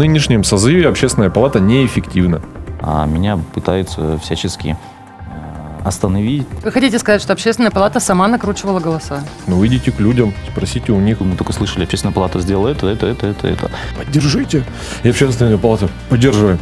нынешнем созыве Общественная палата неэффективна. А меня пытаются всячески остановить. Вы хотите сказать, что Общественная палата сама накручивала голоса? Ну, вы идите к людям, спросите у них. Мы только слышали, Общественная палата сделала это. Поддержите. И Общественная палата поддерживаем.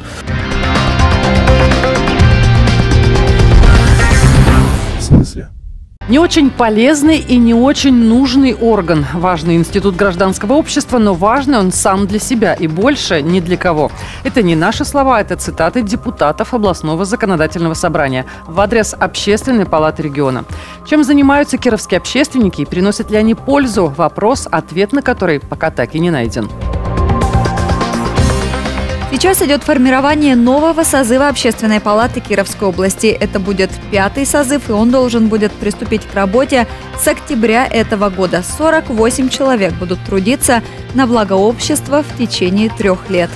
В смысле? Не очень полезный и не очень нужный орган. Важный институт гражданского общества, но важный он сам для себя и больше ни для кого. Это не наши слова, это цитаты депутатов областного законодательного собрания в адрес Общественной палаты региона. Чем занимаются кировские общественники и приносят ли они пользу? Вопрос, ответ на который пока так и не найден. Сейчас идет формирование нового созыва Общественной палаты Кировской области. Это будет 5-й созыв, и он должен будет приступить к работе с октября этого года. 48 человек будут трудиться на благо общества в течение 3 лет.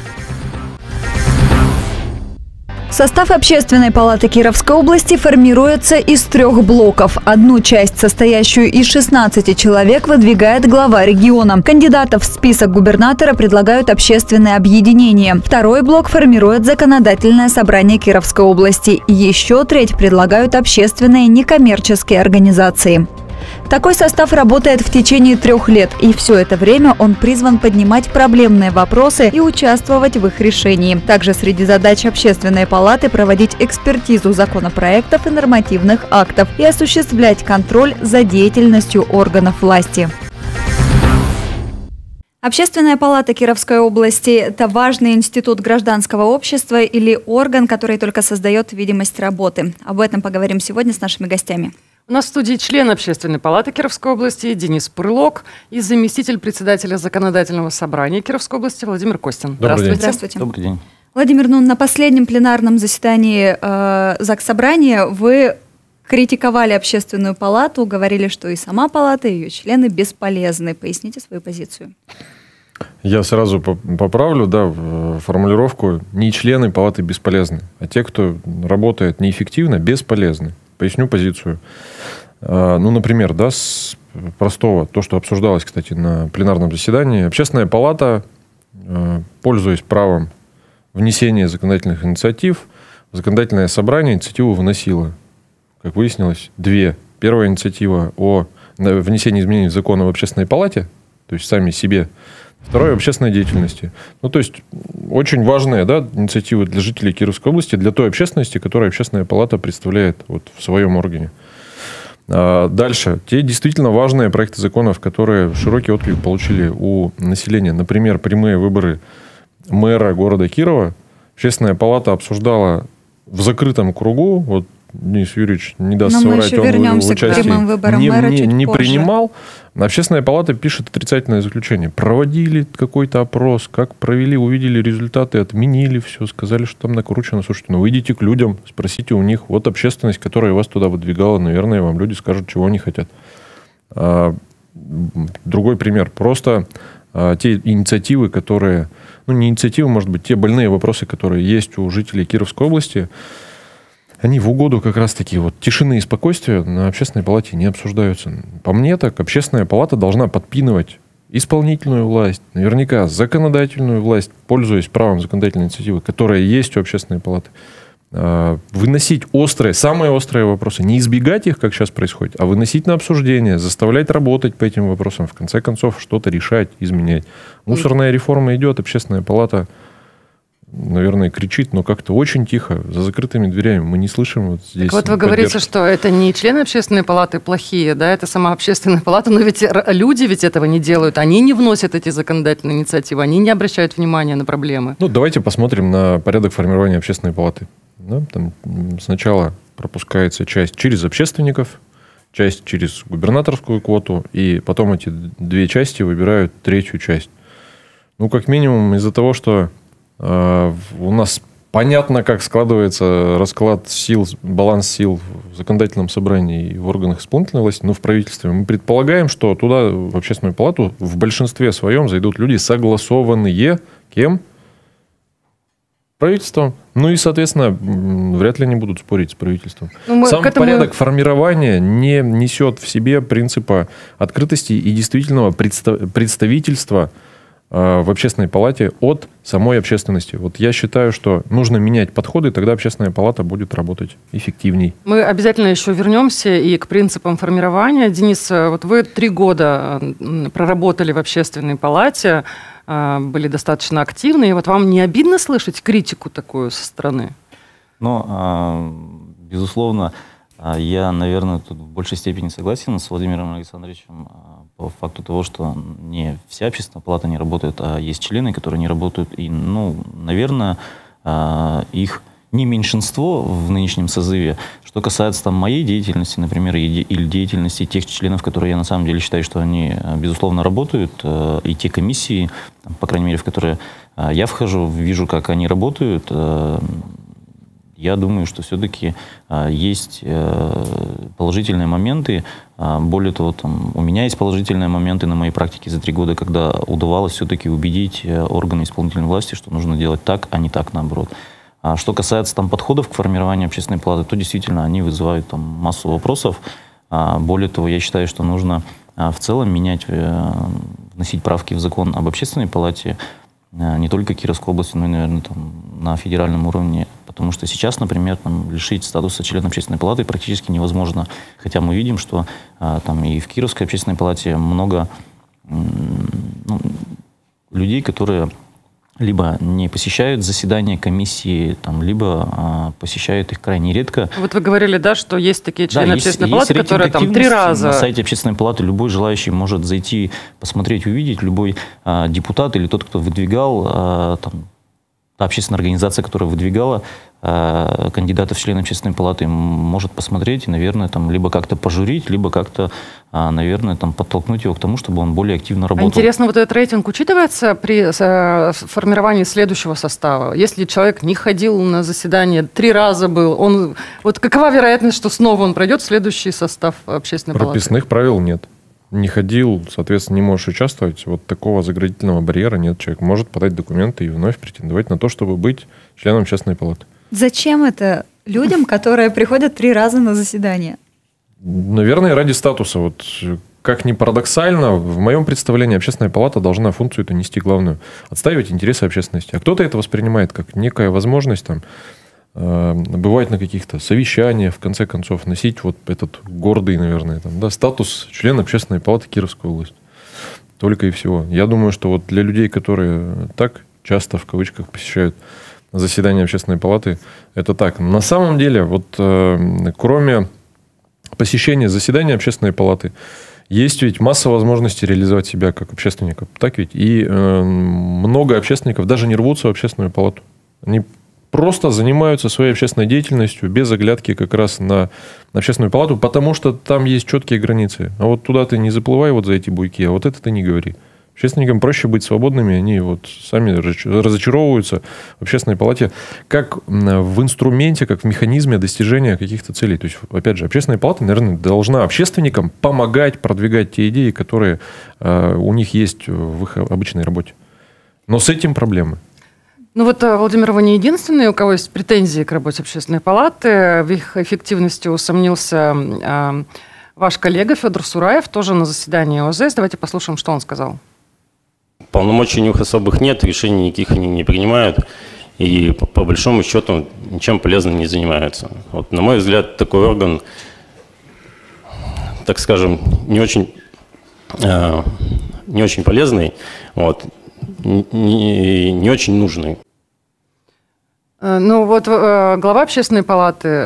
Состав Общественной палаты Кировской области формируется из 3 блоков. Одну часть, состоящую из 16 человек, выдвигает глава региона. Кандидатов в список губернатора предлагают общественные объединения. Второй блок формирует законодательное собрание Кировской области. Еще треть предлагают общественные некоммерческие организации. Такой состав работает в течение 3 лет, и все это время он призван поднимать проблемные вопросы и участвовать в их решении. Также среди задач Общественной палаты проводить экспертизу законопроектов и нормативных актов и осуществлять контроль за деятельностью органов власти. Общественная палата Кировской области – это важный институт гражданского общества или орган, который только создает видимость работы. Об этом поговорим сегодня с нашими гостями. У нас в студии член Общественной палаты Кировской области Денис Пырлок и заместитель председателя Законодательного собрания Кировской области Владимир Костин. Здравствуйте. Здравствуйте. Добрый день. Владимир, на последнем пленарном заседании Заксобрания вы критиковали Общественную палату, говорили, что и сама палата, и ее члены бесполезны. Поясните свою позицию. Я сразу поправлю, формулировку. Не члены палаты бесполезны, а те, кто работает неэффективно, бесполезны. Поясню позицию. Например, с простого, то, что обсуждалось, кстати, на пленарном заседании. Общественная палата, пользуясь правом внесения законодательных инициатив, в законодательное собрание инициативу выносила. Как выяснилось, 2. Первая инициатива о внесении изменений в закон об общественной палате, то есть сами себе. Второе – общественной деятельности. То есть, очень важные инициативы для жителей Кировской области, для той общественности, которую Общественная палата представляет в своем органе. Дальше. Те действительно важные проекты законов, которые широкий отклик получили у населения. Например, прямые выборы мэра города Кирова. Общественная палата обсуждала в закрытом кругу. Денис Юрьевич не даст соврать, он в участии не принимал. Общественная палата пишет отрицательное заключение. Проводили какой-то опрос, как провели, увидели результаты, отменили все, сказали, что там накручено. Слушайте, вы идите к людям, спросите у них. Вот общественность, которая вас туда выдвигала, наверное, вам люди скажут, чего они хотят. Другой пример. Просто те инициативы, которые... не инициативы, может быть, те больные вопросы, которые есть у жителей Кировской области, они в угоду как раз-таки тишины и спокойствия на Общественной палате не обсуждаются. По мне так, Общественная палата должна подпинывать исполнительную власть, наверняка законодательную власть, пользуясь правом законодательной инициативы, которая есть у Общественной палаты, выносить самые острые вопросы, не избегать их, как сейчас происходит, а выносить на обсуждение, заставлять работать по этим вопросам, в конце концов что-то решать, изменять. Мусорная реформа идет, Общественная палата... наверное, кричит, но как-то очень тихо, за закрытыми дверями. Мы не слышим здесь. Так вы говорите, что это не члены Общественной палаты плохие, это сама Общественная палата, но ведь люди этого не делают, они не вносят эти законодательные инициативы, они не обращают внимания на проблемы. Давайте посмотрим на порядок формирования Общественной палаты. Там сначала пропускается часть через общественников, часть через губернаторскую квоту, и потом эти 2 части выбирают 3-ю часть. Как минимум из-за того, что у нас понятно, как складывается расклад сил, баланс сил в законодательном собрании и в органах исполнительной власти, в правительстве. Мы предполагаем, что туда, в Общественную палату, в большинстве своем зайдут люди, согласованные кем? Правительством. И, соответственно, вряд ли они будут спорить с правительством. Сам порядок формирования не несет в себе принципа открытости и действительного представительства в общественной палате от самой общественности. Вот я считаю, что нужно менять подходы, тогда общественная палата будет работать эффективней. Мы обязательно еще вернемся и к принципам формирования. Денис, вот вы 3 года проработали в общественной палате, были достаточно активны, и вот вам не обидно слышать критику такую со стороны? Но, безусловно, я, наверное, тут в большей степени согласен с Владимиром Александровичем по факту того, что не вся общественная палата не работает, а есть члены, которые не работают. И, наверное, их не меньшинство в нынешнем созыве. Что касается моей деятельности, например, или деятельности тех членов, которые я на самом деле считаю, что они, безусловно, работают, и те комиссии, по крайней мере, в которые я вхожу, вижу, как они работают, я думаю, что все-таки есть положительные моменты. Более того, у меня есть положительные моменты на моей практике за 3 года, когда удавалось все-таки убедить органы исполнительной власти, что нужно делать так, а не так, наоборот. Что касается подходов к формированию общественной палаты, то действительно они вызывают массу вопросов. Более того, я считаю, что нужно в целом вносить правки в закон об общественной палате, не только Кировской области, но и, наверное, на федеральном уровне. Потому что сейчас, например, лишить статуса члена общественной палаты практически невозможно. Хотя мы видим, что и в Кировской общественной палате много людей, которые либо не посещают заседания комиссии, либо посещают их крайне редко. Вот вы говорили, да, что есть такие члены общественной палаты, которые 3 раза... На сайте общественной палаты любой желающий может зайти, посмотреть, увидеть. Любой депутат или тот, кто выдвигал, та общественная организация, которая выдвигала кандидатов в члены общественной палаты, может посмотреть и, наверное, либо как-то пожурить, либо как-то, наверное, подтолкнуть его к тому, чтобы он более активно работал. Интересно, вот этот рейтинг учитывается при формировании следующего состава? Если человек не ходил на заседание, 3 раза был, вот какова вероятность, что снова он пройдет в следующий состав общественной палаты? Прописных правил нет. Не ходил, соответственно, не можешь участвовать. Вот такого заградительного барьера нет. Человек может подать документы и вновь претендовать на то, чтобы быть членом общественной палаты. Зачем это людям, которые приходят 3 раза на заседание? Наверное, ради статуса. Вот как ни парадоксально, в моем представлении общественная палата должна функцию эту нести главную. Отстаивать интересы общественности. А кто-то это воспринимает как некая возможность бывать на каких-то совещаниях, в конце концов, носить вот этот гордый, наверное, статус члена общественной палаты Кировской области. Только и всего. Я думаю, что вот для людей, которые так часто, в кавычках, посещают заседания общественной палаты, это так. На самом деле, вот кроме посещения заседания общественной палаты, есть ведь масса возможностей реализовать себя как общественника. Так ведь? И много общественников даже не рвутся в общественную палату. Они просто занимаются своей общественной деятельностью без оглядки как раз на общественную палату, потому что там есть четкие границы. А вот туда ты не заплывай вот за эти буйки, а вот это ты не говори. Общественникам проще быть свободными, они вот сами разочаровываются в общественной палате как в инструменте, как в механизме достижения каких-то целей. То есть, опять же, общественная палата, наверное, должна общественникам помогать продвигать те идеи, которые у них есть в их обычной работе. Но с этим проблемы. Владимир, вы не единственный, у кого есть претензии к работе общественной палаты. В их эффективности усомнился ваш коллега Федор Сураев, тоже на заседании ОЗС. Давайте послушаем, что он сказал. Полномочий у них особых нет, решений никаких они не принимают. И по большому счету ничем полезным не занимаются. Вот, на мой взгляд, такой орган, так скажем, не очень полезный. Вот. Не очень нужны. Глава общественной палаты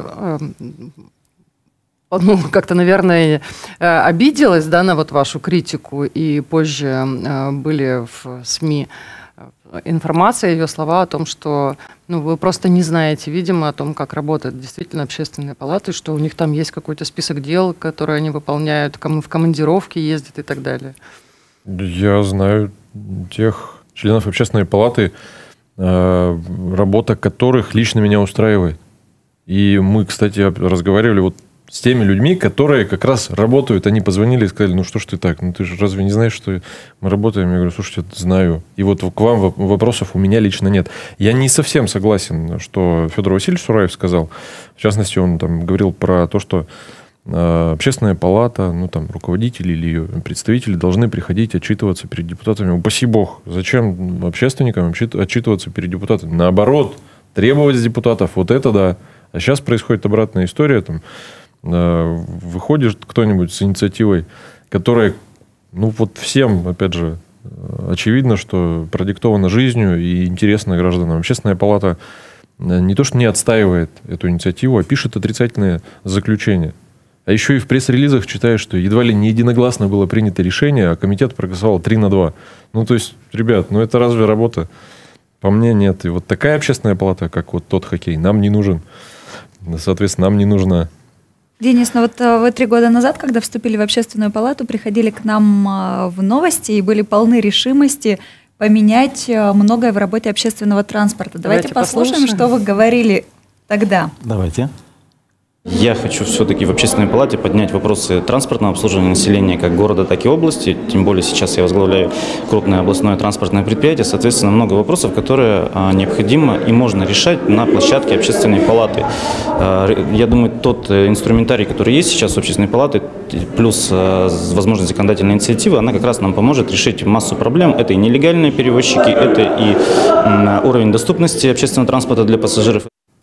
как-то, наверное, обиделась, на вашу критику, и позже были в СМИ информация, ее слова о том, что вы просто не знаете, видимо, о том, как работает действительно общественная палата, и что у них там есть какой-то список дел, которые они выполняют, в командировки ездят и так далее. Я знаю тех членов общественной палаты, работа которых лично меня устраивает. И мы, кстати, разговаривали с теми людьми, которые как раз работают. Они позвонили и сказали, что ж ты так? Ты же разве не знаешь, что мы работаем? Я говорю, слушайте, знаю. И вот к вам вопросов у меня лично нет. Я не совсем согласен, что Федор Васильевич Сураев сказал. В частности, он говорил про то, что общественная палата, ну, там, руководители или ее представители должны приходить отчитываться перед депутатами. Упаси бог, зачем общественникам отчитываться перед депутатами? Наоборот, требовать с депутатов, вот это да. А сейчас происходит обратная история, там, выходит кто-нибудь с инициативой, которая, ну, вот всем, опять же, очевидно, что продиктована жизнью и интересна гражданам. Общественная палата не то что не отстаивает эту инициативу, а пишет отрицательные заключения. А еще и в пресс-релизах читаешь, что едва ли не единогласно было принято решение, а комитет проголосовал 3-2. Ну, то есть, ребят, ну это разве работа? По мне нет. И вот такая общественная палата, как вот тот хоккей, нам не нужен. Соответственно, нам не нужна. Денис, ну вот вы 3 года назад, когда вступили в общественную палату, приходили к нам в новости и были полны решимости поменять многое в работе общественного транспорта. Давайте послушаем, что вы говорили тогда. Давайте. Я хочу все-таки в общественной палате поднять вопросы транспортного обслуживания населения как города, так и области. Тем более сейчас я возглавляю крупное областное транспортное предприятие. Соответственно, много вопросов, которые необходимо и можно решать на площадке общественной палаты. Я думаю, тот инструментарий, который есть сейчас в общественной палате, плюс возможность законодательной инициативы, она как раз нам поможет решить массу проблем. Это и нелегальные перевозчики, это и уровень доступности общественного транспорта для пассажиров.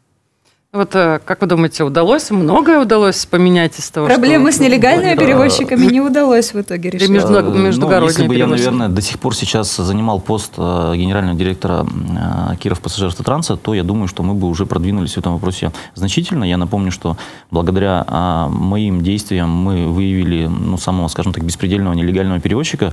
Вот как вы думаете, многое удалось поменять из того, Проблемы с нелегальными перевозчиками не удалось в итоге решить? Междугородние если бы я, наверное, до сих пор сейчас занимал пост генерального директора Кировпассажиравтотранса, то я думаю, что мы бы уже продвинулись в этом вопросе значительно. Я напомню, что благодаря моим действиям мы выявили самого, скажем так, беспредельного нелегального перевозчика.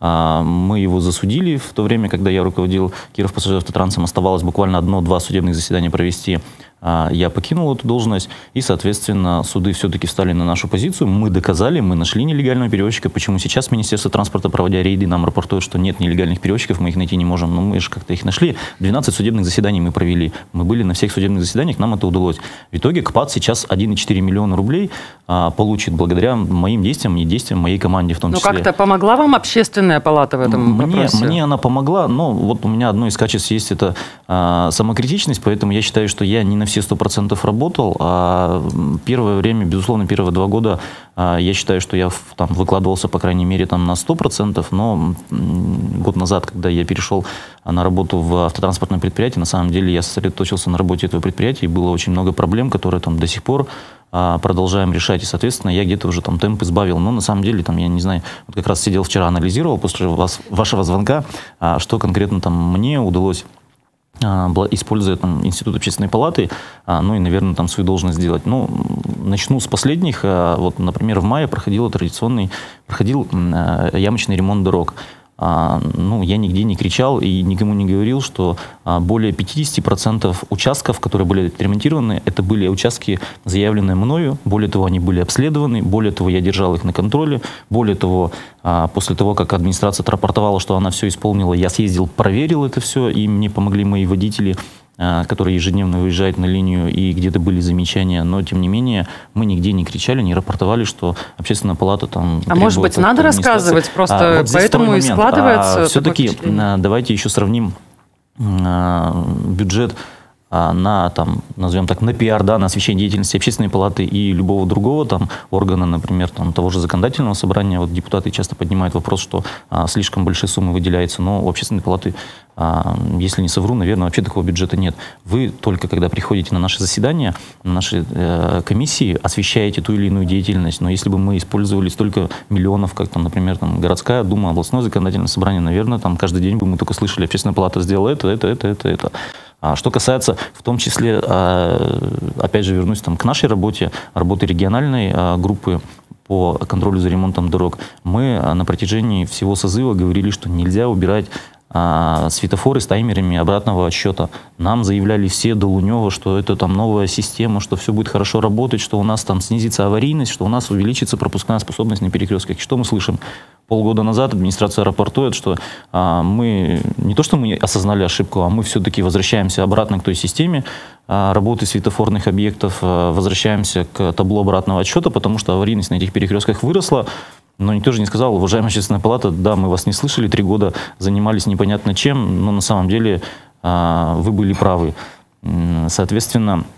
Мы его засудили в то время, когда я руководил Кировпассажиравтотрансом. Оставалось буквально 1-2 судебных заседания провести. Я покинул эту должность, и, соответственно, суды все-таки встали на нашу позицию. Мы доказали, мы нашли нелегального перевозчика. Почему сейчас Министерство транспорта, проводя рейды, нам рапортует, что нет нелегальных перевозчиков, мы их найти не можем. Но мы же как-то их нашли. 12 судебных заседаний мы провели. Мы были на всех судебных заседаниях, нам это удалось. В итоге КПАТ сейчас 1,4 миллиона рублей получит благодаря моим действиям и действиям моей команды в том числе. Ну, как-то помогла вам общественная палата в этом вопросе? Мне она помогла, но вот у меня одно из качеств есть, это самокритичность, поэтому я считаю, что я не на все 100% работал, а первое время, безусловно, первые 2 года я считаю, что я там выкладывался, по крайней мере, там на 100%, но год назад, когда я перешел на работу в автотранспортное предприятие, на самом деле я сосредоточился на работе этого предприятия, и было очень много проблем, которые там до сих пор продолжаем решать, и, соответственно, я где-то уже там темп избавил, но на самом деле, там, я не знаю, вот как раз сидел вчера, анализировал после вашего звонка, что конкретно там мне удалось, используя там институт общественной палаты, ну и, наверное, там свою должность сделать. Ну, начну с последних. Вот, например, в мае проходил ямочный ремонт дорог. Ну, я нигде не кричал и никому не говорил, что более 50% участков, которые были отремонтированы, это были участки, заявленные мною. Более того, они были обследованы. Более того, я держал их на контроле. Более того, после того, как администрация отрапортовала, что она все исполнила, я съездил, проверил это все, и мне помогли мои водители, которые ежедневно выезжают на линию, и где-то были замечания, но, тем не менее, мы нигде не кричали, не рапортовали, что общественная палата там... А может быть, надо рассказывать, просто вот поэтому и складывается... Все-таки давайте еще сравним бюджет на, там, назовем так, на пиар, да, на освещение деятельности общественной палаты и любого другого там органа, например, там, того же законодательного собрания. Вот депутаты часто поднимают вопрос, что слишком большие суммы выделяются, но у общественной палаты, если не совру, наверное, вообще такого бюджета нет. Вы только когда приходите на наши заседания, на наши комиссии, освещаете ту или иную деятельность, но если бы мы использовали столько миллионов, как там, например, там, городская дума, областное законодательное собрание, наверное, там каждый день бы мы только слышали, общественная палата сделала это. Что касается, в том числе, опять же, вернусь там, к нашей работе региональной группы по контролю за ремонтом дорог, мы на протяжении всего созыва говорили, что нельзя убирать светофоры с таймерами обратного отсчета. Нам заявляли все до Лунева, что это там новая система, что все будет хорошо работать, что у нас там снизится аварийность, что у нас увеличится пропускная способность на перекрестках. И что мы слышим? Полгода назад администрация рапортует, что мы не то, что мы осознали ошибку, а мы все-таки возвращаемся обратно к той системе работы светофорных объектов, возвращаемся к табло обратного отсчета, потому что аварийность на этих перекрестках выросла. Но никто же не сказал: уважаемая общественная палата, да, мы вас не слышали, 3 года занимались непонятно чем, но на самом деле вы были правы. Соответственно,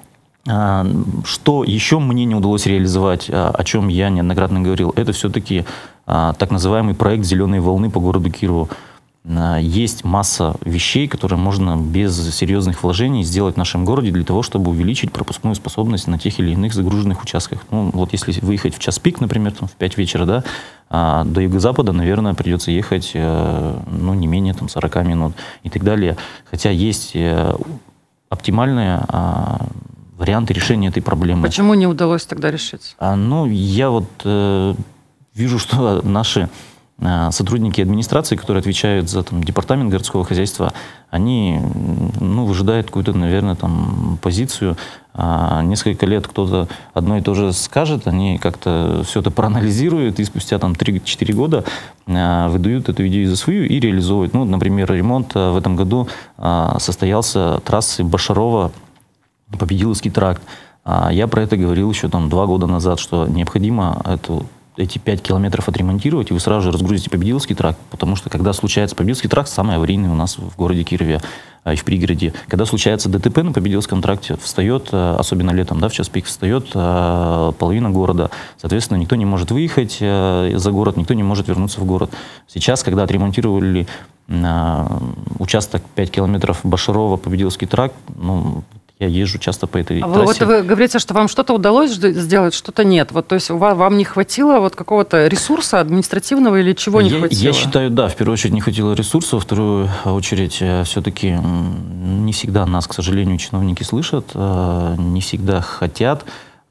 Что еще мне не удалось реализовать, о чем я неоднократно говорил, это все-таки так называемый проект «Зеленой волны» по городу Кирову. Есть масса вещей, которые можно без серьезных вложений сделать в нашем городе для того, чтобы увеличить пропускную способность на тех или иных загруженных участках. Ну, вот если выехать в час пик, например, там, в 5 вечера, да, до юго-запада, наверное, придется ехать ну, не менее там, 40 минут и так далее. Хотя есть оптимальные варианты решения этой проблемы. Почему не удалось тогда решить? Ну, я вот вижу, что наши сотрудники администрации, которые отвечают за там, департамент городского хозяйства, они ну, выжидают какую-то, наверное, там, позицию. Несколько лет кто-то одно и то же скажет, они как-то все это проанализируют и спустя там, 3-4 года выдают эту идею за свою и реализуют. Ну, например, ремонт в этом году состоялся трассы Башарова-Победиловский тракт. Я про это говорил еще там, 2 года назад, что необходимо эти 5 километров отремонтировать, и вы сразу же разгрузите Победиловский тракт, потому что когда случается Победиловский тракт, самый аварийный у нас в городе Кирове и в пригороде. Когда случается ДТП на Победиловском тракте, встает, особенно летом, да, в час пик, встает половина города. Соответственно, никто не может выехать за город, никто не может вернуться в город. Сейчас, когда отремонтировали участок 5 километров Башарова-Победиловский тракт, ну, я езжу часто по этой трассе. Вот вы говорите, что вам что-то удалось сделать, что-то нет. Вот, то есть вам не хватило вот какого-то ресурса административного или чего не хватило? Я считаю, да, в первую очередь не хватило ресурса, во вторую очередь все-таки не всегда нас, к сожалению, чиновники слышат, не всегда хотят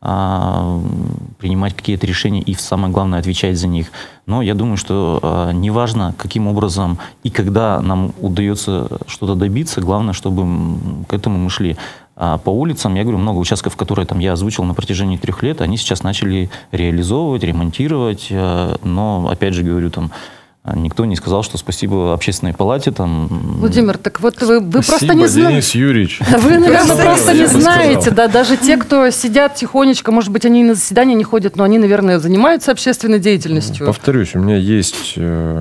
принимать какие-то решения и, самое главное, отвечать за них. Но я думаю, что неважно, каким образом и когда нам удается что-то добиться, главное, чтобы к этому мы шли. По улицам, я говорю, много участков, которые там, я озвучил на протяжении 3 лет, они сейчас начали реализовывать, ремонтировать, но, опять же, говорю, там, никто не сказал, что спасибо общественной палате. Там... Владимир, так вот вы просто не знаете. Денис Юрьевич. Вы, наверное, просто не знаете. Да, даже те, кто сидят тихонечко, может быть, они и на заседания не ходят, но они, наверное, занимаются общественной деятельностью. Повторюсь, у меня есть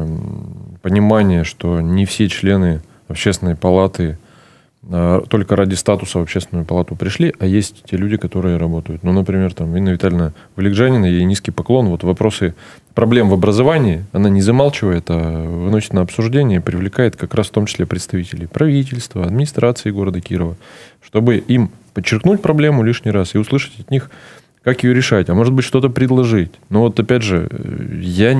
понимание, что не все члены общественной палаты только ради статуса в общественную палату пришли, а есть те люди, которые работают. Ну, например, там, Инна Витальевна Валикжанина, ей низкий поклон. Вот вопросы проблем в образовании она не замалчивает, а выносит на обсуждение, привлекает как раз в том числе представителей правительства, администрации города Кирова, чтобы им подчеркнуть проблему лишний раз и услышать от них, как ее решать, а может быть, что-то предложить. Но вот опять же, я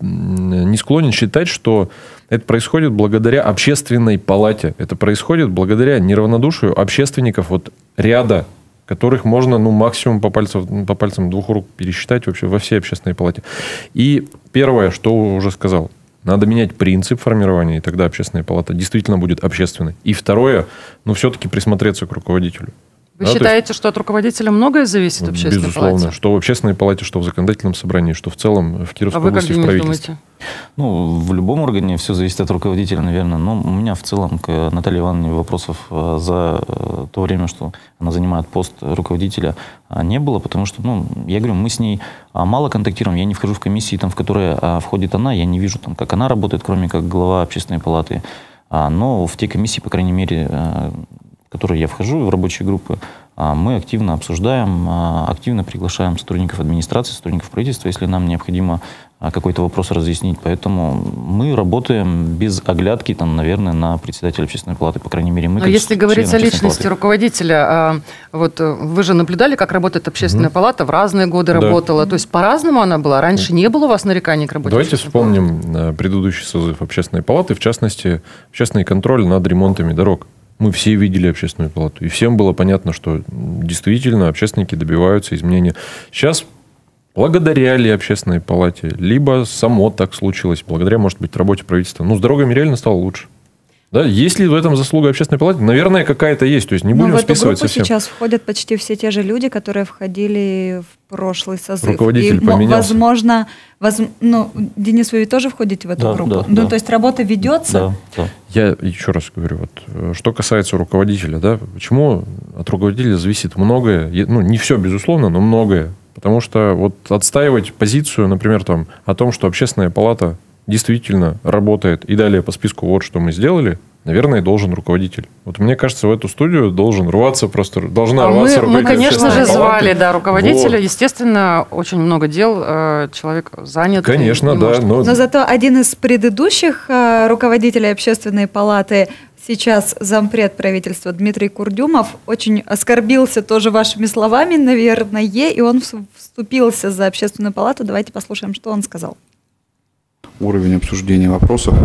не склонен считать, что это происходит благодаря общественной палате. Это происходит благодаря неравнодушию общественников вот ряда, которых можно ну, максимум по пальцам 2 рук пересчитать вообще во всей общественной палате. И первое, что уже сказал, надо менять принцип формирования, и тогда общественная палата действительно будет общественной. И второе, ну все-таки присмотреться к руководителю. Вы считаете, что от руководителя многое зависит в общественной безусловно, палате? Что в общественной палате, что в законодательном собрании, что в целом в Кировской области в правительстве. Ну, в любом органе все зависит от руководителя, наверное. Но у меня в целом к Наталье Ивановне вопросов за то время, что она занимает пост руководителя, не было, потому что, ну, я говорю, мы с ней мало контактируем. Я не вхожу в комиссии, там, в которые входит она, я не вижу, там, как она работает, кроме как глава общественной палаты. Но в те комиссии, по крайней мере, в которые я вхожу, в рабочие группы, мы активно обсуждаем, активно приглашаем сотрудников администрации, сотрудников правительства, если нам необходимо какой-то вопрос разъяснить. Поэтому мы работаем без оглядки, там, наверное, на председателя общественной палаты, по крайней мере, мы. Но если говорить о личности руководителя, вот вы же наблюдали, как работает общественная палата, в разные годы работала, то есть по-разному она была. Раньше не было у вас нареканий к работе? Давайте вспомним предыдущий созыв общественной палаты, в частности, общественный контроль над ремонтами дорог. Мы все видели общественную палату. И всем было понятно, что действительно общественники добиваются изменения. Сейчас, благодаря ли общественной палате, либо само так случилось, благодаря, может быть, работе правительства, ну, с дорогами реально стало лучше. Да? Есть ли в этом заслуга общественной палаты? Наверное, какая-то есть. То есть не будем списывать совсем. В эту группу сейчас входят почти все те же люди, которые входили в прошлый созыв. Руководитель поменялся. Возможно, ну, Денис, вы ведь тоже входите в эту группу? Ну, то есть работа ведется? Да. Я еще раз говорю, вот, что касается руководителя, да, почему от руководителя зависит многое, ну, не все, безусловно, но многое. Потому что вот отстаивать позицию, например, там, о том, что общественная палата действительно работает, и далее по списку вот что мы сделали, наверное, должен руководитель. Вот мне кажется, в эту студию должна рваться руководитель. Мы, конечно же, звали руководителя. Вот. Естественно, очень много дел, человек занят. Конечно, да. Но зато один из предыдущих руководителей Общественной палаты, сейчас зампред правительства Дмитрий Курдюмов, очень оскорбился тоже вашими словами, наверное, и он вступился за Общественную палату. Давайте послушаем, что он сказал. Уровень обсуждения вопросов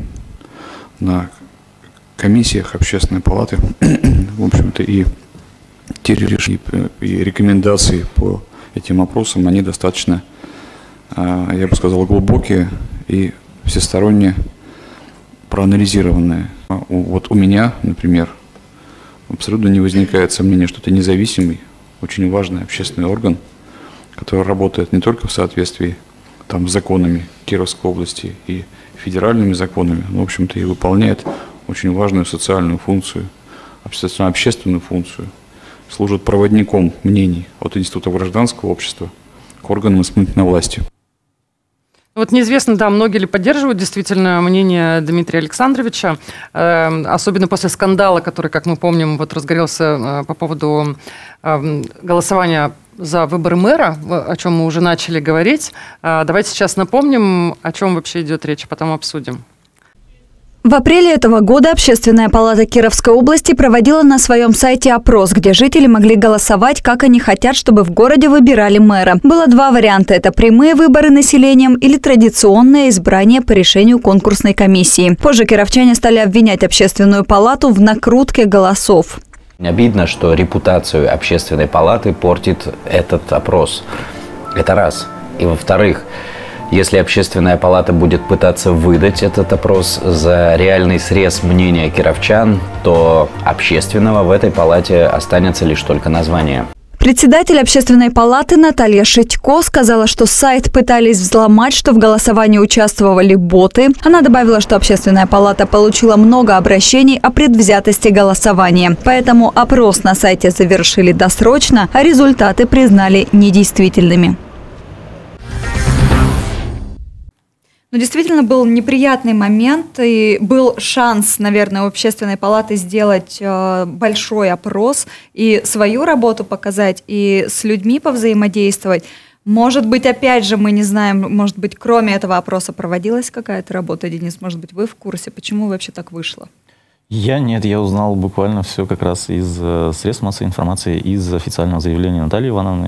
на комиссиях Общественной палаты, в общем-то, и те решения и рекомендации по этим вопросам, они достаточно, я бы сказал, глубокие и всесторонне проанализированные. Вот у меня, например, абсолютно не возникает сомнения, что это независимый, очень важный общественный орган, который работает не только в соответствии с законами Кировской области и федеральными законами, но, в общем-то, и выполняет очень важную социальную функцию, общественную функцию, служит проводником мнений от Института гражданского общества к органам исполнительной власти. Вот неизвестно, да, многие ли поддерживают действительно мнение Дмитрия Александровича, особенно после скандала, который, как мы помним, вот разгорелся по поводу голосования за выборы мэра, о чем мы уже начали говорить. Давайте сейчас напомним, о чем вообще идет речь, а потом обсудим. В апреле этого года Общественная палата Кировской области проводила на своем сайте опрос, где жители могли голосовать, как они хотят, чтобы в городе выбирали мэра. Было два варианта – это прямые выборы населением или традиционное избрание по решению конкурсной комиссии. Позже кировчане стали обвинять Общественную палату в накрутке голосов. Обидно, что репутацию Общественной палаты портит этот опрос. Это раз. И во-вторых, если Общественная палата будет пытаться выдать этот опрос за реальный срез мнения кировчан, то общественного в этой палате останется лишь только название. Председатель Общественной палаты Наталья Шитько сказала, что сайт пытались взломать, что в голосовании участвовали боты. Она добавила, что Общественная палата получила много обращений о предвзятости голосования. Поэтому опрос на сайте завершили досрочно, а результаты признали недействительными. Ну, действительно, был неприятный момент, и был шанс, наверное, у Общественной палаты сделать большой опрос и свою работу показать, и с людьми повзаимодействовать. Может быть, опять же, мы не знаем, может быть, кроме этого опроса проводилась какая-то работа, Денис, может быть, вы в курсе, почему вообще так вышло? Нет, я узнал буквально все как раз из средств массовой информации, из официального заявления Натальи Ивановны.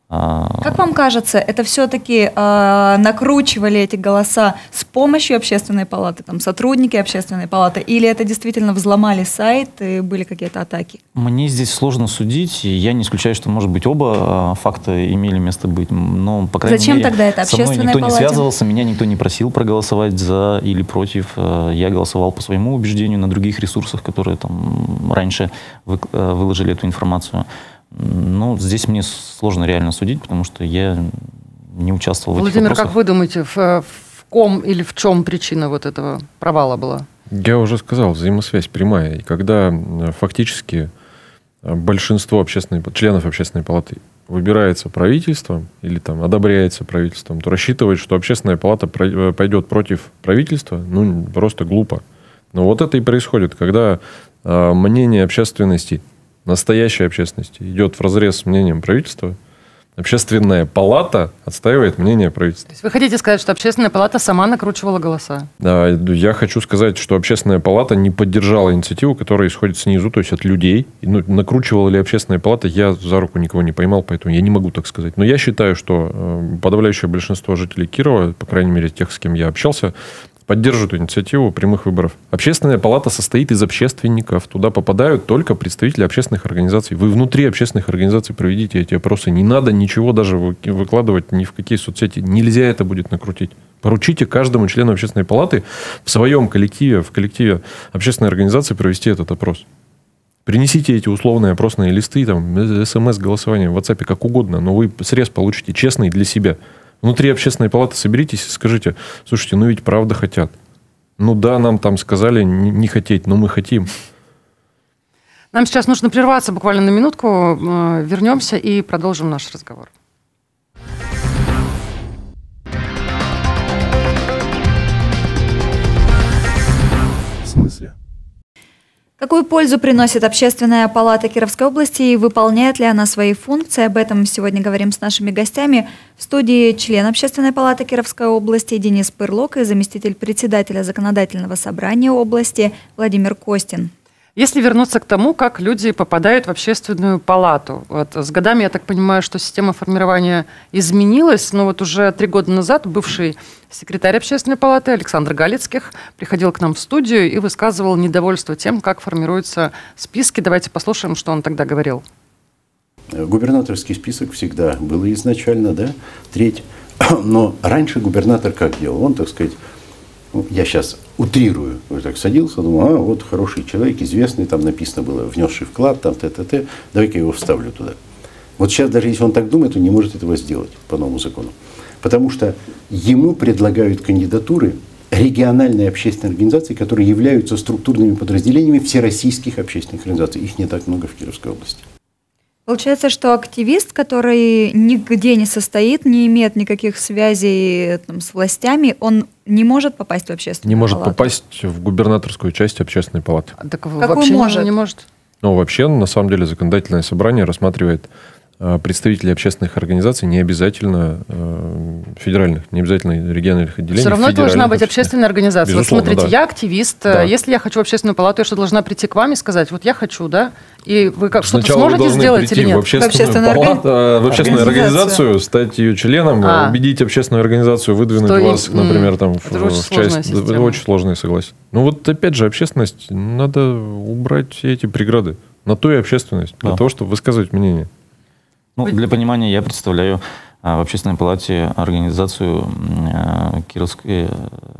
Как вам кажется, это все-таки накручивали эти голоса с помощью Общественной палаты, там, сотрудники Общественной палаты, или это действительно взломали сайт и были какие-то атаки? Мне здесь сложно судить, и я не исключаю, что, может быть, оба факта имели место быть, но, по крайней мере, тогда это со мной никто не связывался, меня никто не просил проголосовать за или против. Я голосовал по своему убеждению на других ресурсах, которые там раньше выложили эту информацию. Ну, здесь мне сложно реально судить, потому что я не участвовал в этих Владимир, вопросах. как вы думаете, в ком или в чем причина вот этого провала была? Я уже сказал, взаимосвязь прямая. И когда фактически большинство членов Общественной палаты выбирается правительством или там одобряется правительством, то рассчитывать, что Общественная палата пойдет против правительства, ну, просто глупо. Но вот это и происходит, когда мнение общественности, настоящей общественности идет вразрез с мнением правительства, Общественная палата отстаивает мнение правительства. То есть вы хотите сказать, что Общественная палата сама накручивала голоса? Я хочу сказать, что Общественная палата не поддержала инициативу, которая исходит снизу, то есть от людей. Ну, накручивала ли Общественная палата, я за руку никого не поймал, поэтому я не могу так сказать. Но я считаю, что подавляющее большинство жителей Кирова, по крайней мере тех, с кем я общался, поддерживают инициативу прямых выборов. Общественная палата состоит из общественников. Туда попадают только представители общественных организаций. Вы внутри общественных организаций проведите эти опросы. Не надо ничего даже выкладывать ни в какие соцсети. Нельзя это будет накрутить. Поручите каждому члену общественной палаты в своем коллективе, в коллективе общественной организации провести этот опрос. Принесите эти условные опросные листы, там, СМС-голосование в WhatsApp, как угодно, но вы срез получите честный для себя. Внутри Общественной палаты соберитесь и скажите: слушайте, ну ведь правда хотят. Ну да, нам там сказали не хотеть, но мы хотим. Нам сейчас нужно прерваться буквально на минутку. Вернемся и продолжим наш разговор. В смысле? Какую пользу приносит Общественная палата Кировской области и выполняет ли она свои функции? Об этом сегодня говорим с нашими гостями. В студии член Общественной палаты Кировской области Денис Пырлок и заместитель председателя Законодательного собрания области Владимир Костин. Если вернуться к тому, как люди попадают в Общественную палату. Вот, с годами, я так понимаю, что система формирования изменилась, но вот уже 3 года назад бывший секретарь Общественной палаты Александр Галицких приходил к нам в студию и высказывал недовольство тем, как формируются списки. Давайте послушаем, что он тогда говорил. Губернаторский список всегда был изначально, да, треть. Но раньше губернатор как делал? Он, так сказать, я сейчас утрирую, вот так садился, думал, вот хороший человек, известный, там написано было, внесший вклад, там т.т., давай-ка я его вставлю туда. Вот сейчас даже если он так думает, он не может этого сделать по новому закону. Потому что ему предлагают кандидатуры региональные общественные организации, которые являются структурными подразделениями всероссийских общественных организаций. Их не так много в Кировской области. Получается, что активист, который нигде не состоит, не имеет никаких связей там, с властями, он не может попасть в Общественную палату? Не может попасть в губернаторскую часть Общественной палаты. Так вообще не может? Ну, вообще, на самом деле, законодательное собрание рассматривает представителей общественных организаций, не обязательно федеральных, не обязательно региональных отделений. Все равно должна быть общественная организация. Вот смотрите, да. Я активист. Да. Если я хочу в Общественную палату, я что, должна прийти к вам и сказать, вот я хочу, да? И вы как что-то сможете сделать или нет? В общественную палату, в общественную организацию, стать ее членом, убедить общественную организацию, выдвинуть вас, например, там, в часть. Это очень сложно, я согласен. Ну вот опять же, общественность, надо убрать все эти преграды. На то и общественность, для того, чтобы высказывать мнение. Ну, для понимания, я представляю в Общественной палате организацию Кировская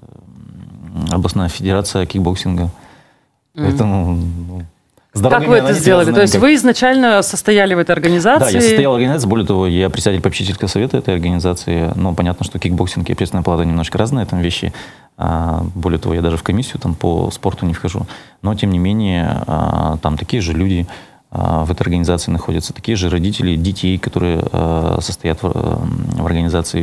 областная федерация кикбоксинга. Поэтому... Как вы это сделали? То есть вы изначально состояли в этой организации? Да, я состоял в организации. Более того, я председатель попечительского совета этой организации. Но понятно, что кикбоксинг и Общественная палата немножко разные там вещи. Более того, я даже в комиссию там, по спорту не вхожу. Но, тем не менее, там такие же люди в этой организации находятся, такие же родители детей, которые состоят в организации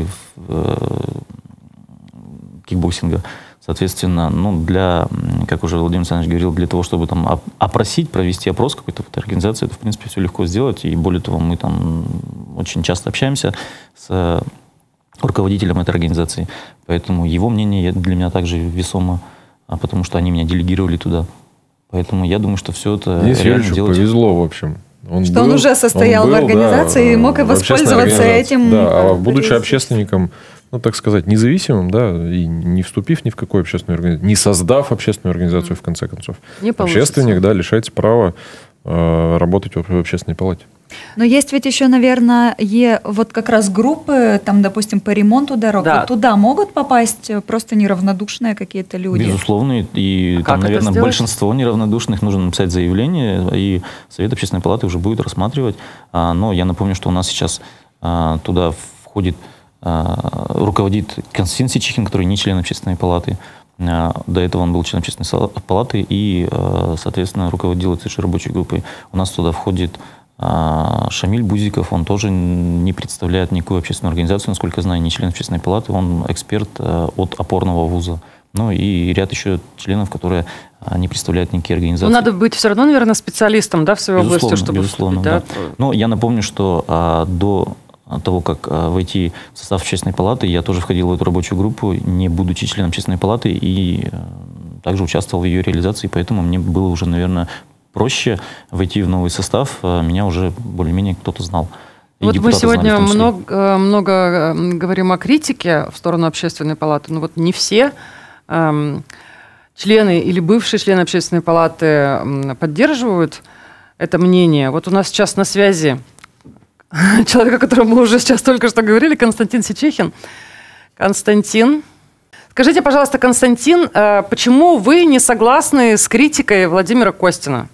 кикбоксинга. Соответственно, ну, как уже Владимир Александрович говорил, для того, чтобы там опросить, провести опрос какой-то в этой организации, это, в принципе, все легко сделать. И более того, мы там очень часто общаемся с руководителем этой организации. Поэтому его мнение для меня также весомо, потому что они меня делегировали туда. Поэтому я думаю, что все это реально делать. Повезло, в общем. Он уже состоял в организации, да, и мог и воспользоваться этим. Да, а будучи общественником, ну, так сказать, независимым, да, и не вступив ни в какую общественную организацию, не создав общественную организацию, в конце концов, общественник, да, лишается права работать в общественной палате. Но есть ведь еще, наверное, вот как раз группы, там, допустим, по ремонту дорог, да. Вот туда могут попасть просто неравнодушные какие-то люди? Безусловно, и там, наверное, большинство неравнодушных нужно написать заявление, и Совет Общественной палаты уже будет рассматривать. Но я напомню, что у нас сейчас туда руководит Константин Сичихин, который не член Общественной палаты. До этого он был членом Общественной палаты и, соответственно, руководил этой же рабочей группой. У нас туда входит Шамиль Бузиков, он тоже не представляет никакую общественную организацию, насколько я знаю, не член Общественной палаты, он эксперт от опорного вуза. Ну и ряд еще членов, которые не представляют никакие организации. Но надо быть все равно, наверное, специалистом, да, в своей области, чтобы... Безусловно, да. Но я напомню, что до того, как войти в состав Общественной палаты, я тоже входил в эту рабочую группу, не будучи членом Общественной палаты, и также участвовал в ее реализации, поэтому мне было уже, наверное, проще войти в новый состав, меня уже более-менее кто-то знал. Вот мы сегодня много говорим о критике в сторону Общественной палаты, но вот не все члены или бывшие члены Общественной палаты поддерживают это мнение. Вот у нас сейчас на связи человек, о котором мы уже сейчас только что говорили, Константин Сичихин. Константин. Скажите, пожалуйста, Константин, почему вы не согласны с критикой Владимира Костина?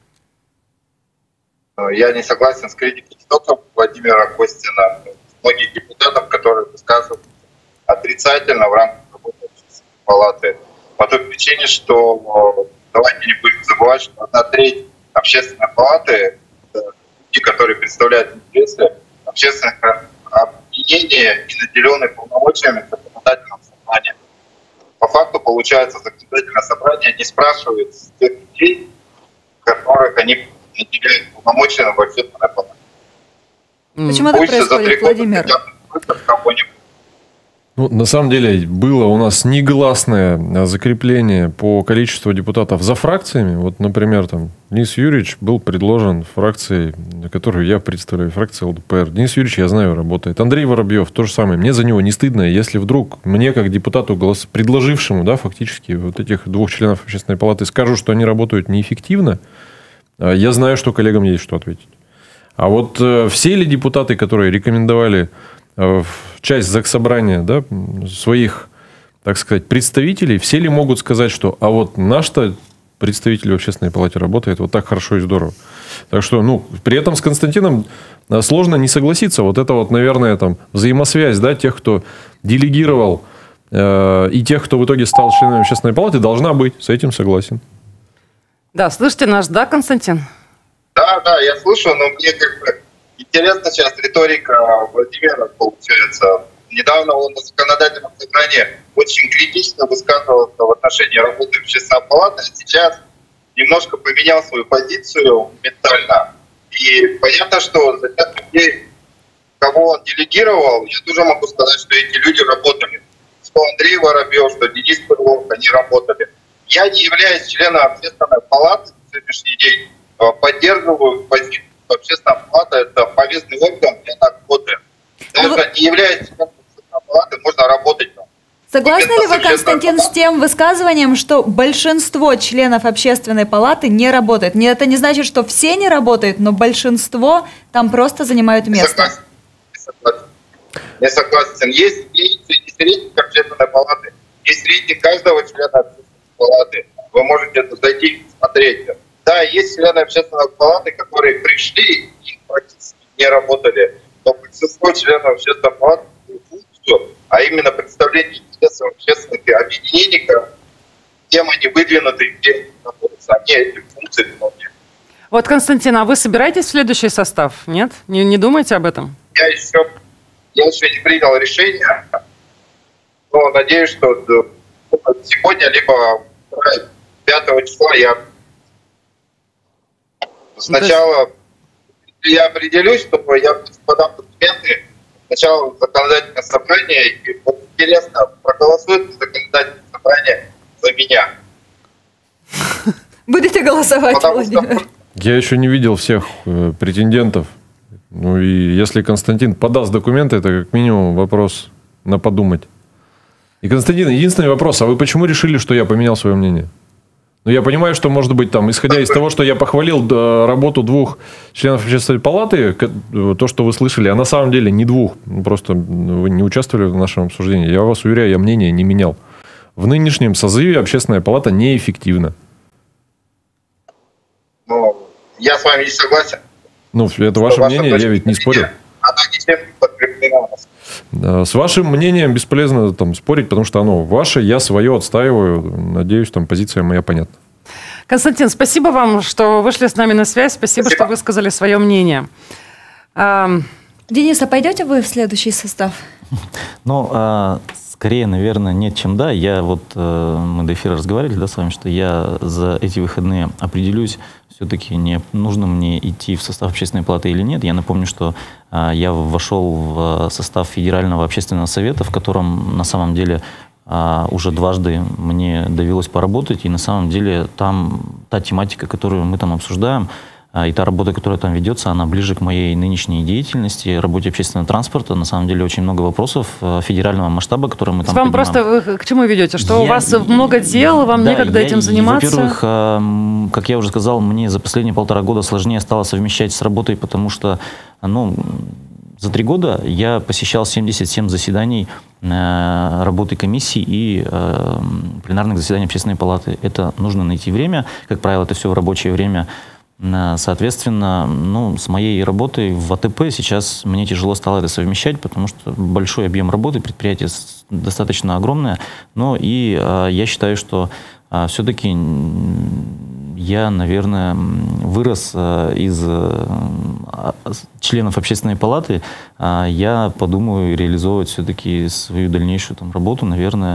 Я не согласен с критикой не только Владимира Костина, многих депутатов, которые высказывают отрицательно в рамках работы Общественной палаты. По той причине, что давайте не будем забывать, что 1/3 Общественной палаты люди, которые представляют интересы общественных объединений и наделенные полномочиями законодательного собрания. По факту, получается, законодательное собрание не спрашивает с тех людей, которых они наделяют полномочия в общественной палате. Почему так происходит, Владимир? Ну, на самом деле было у нас негласное закрепление по количеству депутатов за фракциями. Вот, например, там Денис Юрьевич был предложен фракцией, которую я представляю, фракция ЛДПР. Денис Юрьевич, я знаю, работает. Андрей Воробьев, то же самое. Мне за него не стыдно, если вдруг мне, как депутату, предложившему, да, фактически, вот этих двух членов Общественной палаты, скажут, что они работают неэффективно, я знаю, что коллегам есть что ответить. А вот все ли депутаты, которые рекомендовали в часть Заксобрания, да, своих, так сказать, представителей, все ли могут сказать, что а вот наш-то представитель в Общественной палате работает вот так хорошо и здорово. Так что, ну, при этом с Константином сложно не согласиться. Вот это вот, наверное, там взаимосвязь, да, тех, кто делегировал, и тех, кто в итоге стал членом Общественной палаты, должна быть. С этим согласен. Да, слышите нас, да, Константин? Да, я слышу, но мне как бы интересна сейчас риторика Владимира, получается. Недавно он на законодательном собрании очень критично высказывался в отношении работы Общественной палаты, а сейчас немножко поменял свою позицию ментально. И понятно, что за тех людей, кого он делегировал, я тоже могу сказать, что эти люди работали. Что Андрей Воробьев, что Денис Пырлов, они работали. Я не являюсь членом Общественной палаты на сегодняшний день, поддерживаю позицию. Общественная палата – это полезный орган, где она работает. Даже не являясь членом Общественной палаты, можно работать там. Согласны ли вы, Константин, с тем высказыванием, что большинство членов Общественной палаты не работает? Это не значит, что все не работают, но большинство там просто занимают место. Не согласен. Есть рейтинг Общественной палаты, есть рейтинг каждого члена Общественной палаты. Вы можете это зайти и смотреть. Да, есть члены Общественной палаты, которые пришли и практически не работали. Но большинство членов Общественной палаты функцию, а именно представление интересов общественных объединений, тем они выдвинуты, где находятся, они эти функции выполняют. Вот, Константин, а вы собираетесь в следующий состав? Нет? Не думаете об этом? Я еще не принял решение, но надеюсь, что сегодня, либо 5 числа я сначала я определюсь, что я подам документы сначала в законодательное собрание, и вот интересно, проголосует законодательное собрание за меня. Будете голосовать, Владимир? Я еще не видел всех претендентов. Ну и если Константин подаст документы, это как минимум вопрос на подумать. И, Константин, единственный вопрос, а вы почему решили, что я поменял свое мнение? Ну, я понимаю, что, может быть, там, исходя из того, что я похвалил работу двух членов Общественной палаты, то, что вы слышали, а на самом деле не двух, просто вы не участвовали в нашем обсуждении. Я вас уверяю, я мнение не менял. В нынешнем созыве Общественная палата неэффективна. Ну, я с вами не согласен. Ну, это ваше мнение, я ведь не спорю. Она ничем не подкреплена. С вашим мнением бесполезно там спорить, потому что оно ваше, я свое отстаиваю. Надеюсь, там позиция моя понятна. Константин, спасибо вам, что вышли с нами на связь. Спасибо, что высказали свое мнение. Денис, а пойдете вы в следующий состав? Ну, скорее, наверное, нет, чем да. Мы до эфира разговаривали, да, с вами, что я за эти выходные определюсь, все-таки не нужно мне идти в состав Общественной палаты или нет. Я напомню, что я вошел в состав Федерального общественного совета, в котором на самом деле уже дважды мне довелось поработать. И на самом деле там та тематика, которую мы там обсуждаем, и та работа, которая там ведется, она ближе к моей нынешней деятельности, работе общественного транспорта. На самом деле очень много вопросов федерального масштаба, которые мы там поднимаем. Вам просто к чему ведете? Что у вас много дел, вам некогда этим заниматься? Во-первых, как я уже сказал, мне за последние 1,5 года сложнее стало совмещать с работой, потому что за 3 года я посещал 77 заседаний работы комиссии и пленарных заседаний Общественной палаты. Это нужно найти время. Как правило, это все в рабочее время. Соответственно, с моей работой в АТП сейчас мне тяжело стало это совмещать, потому что большой объем работы, предприятие достаточно огромное. Но и я считаю, что все-таки я, наверное, вырос из членов Общественной палаты. Я подумаю реализовывать все-таки свою дальнейшую работу, наверное,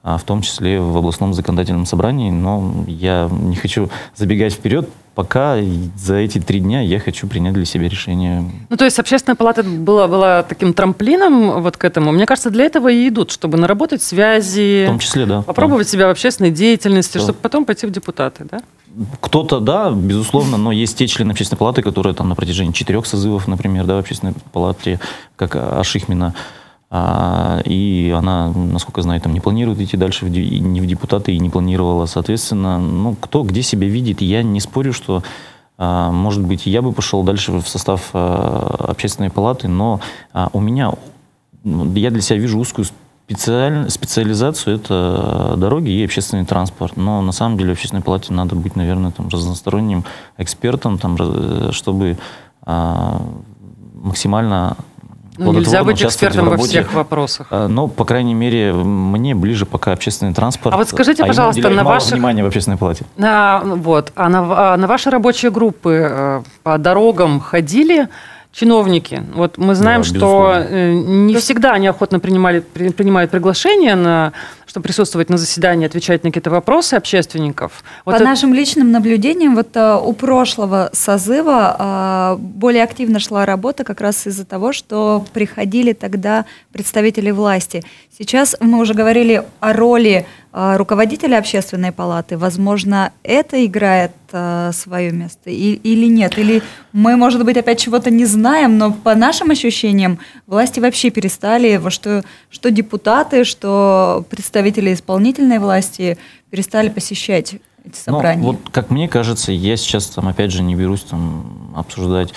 в том числе в областном законодательном собрании. Но я не хочу забегать вперед. Пока за эти 3 дня я хочу принять для себя решение. Ну, то есть общественная палата была таким трамплином вот к этому. Мне кажется, для этого и идут, чтобы наработать связи. В том числе, да. Попробовать себя в общественной деятельности, Да. чтобы потом пойти в депутаты, да? Кто-то, да, безусловно, но есть те члены общественной палаты, которые там на протяжении 4 созывов, например, да, в общественной палате, как Ашихмина, и она, насколько я знаю, там не планирует идти дальше не в депутаты и не планировала. Соответственно, ну, кто где себя видит, я не спорю, что, может быть, я бы пошел дальше в состав общественной палаты, но у меня, я для себя вижу узкую специализацию, это дороги и общественный транспорт. Но на самом деле в общественной палате надо быть, наверное, там, разносторонним экспертом, там, чтобы максимально... Нельзя быть экспертом во всех вопросах. Но, по крайней мере, мне ближе пока общественный транспорт. А вот скажите, пожалуйста, на ваших... внимания в общественной палате. На ваши рабочие группы по дорогам ходили чиновники? Вот мы знаем, Да, что не всегда они охотно принимают приглашения, чтобы присутствовать на заседании, отвечать на какие-то вопросы общественников. По нашим личным наблюдениям, вот у прошлого созыва более активно шла работа как раз из-за того, что приходили тогда представители власти. Сейчас мы уже говорили о роли руководителя общественной палаты. Возможно, это играет свое место или нет? Или мы, может быть, опять чего-то не знаем, но по нашим ощущениям власти вообще перестали, что депутаты, что представители исполнительной власти перестали посещать эти собрания. Вот, как мне кажется, я сейчас там, опять же, не берусь там обсуждать